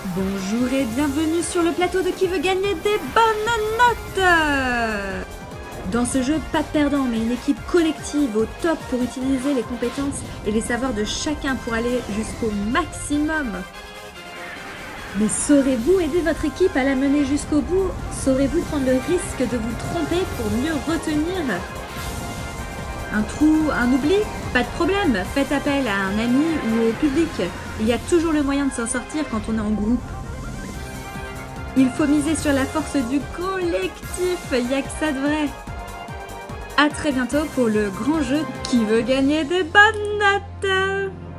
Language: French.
Bonjour et bienvenue sur le plateau de Qui veut gagner des bonnes notes. Dans ce jeu, pas de perdant, mais une équipe collective au top pour utiliser les compétences et les savoirs de chacun pour aller jusqu'au maximum. Mais saurez-vous aider votre équipe à la mener jusqu'au bout? Saurez-vous prendre le risque de vous tromper pour mieux retenir? Un trou, un oubli? Pas de problème, faites appel à un ami ou au public. Il y a toujours le moyen de s'en sortir quand on est en groupe. Il faut miser sur la force du collectif, il n'y a que ça de vrai. A très bientôt pour le grand jeu Qui veut gagner des bonnes notes.